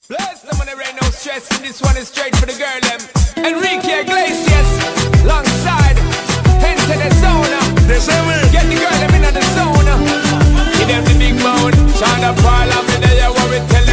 Bless them on the rain, no stress, and this one is straight for the girl them. Enrique Iglesias, alongside, enter the zone. Get the girl them in the zone. Give them the big moan, Shonda Paul, I'm in there, what we tell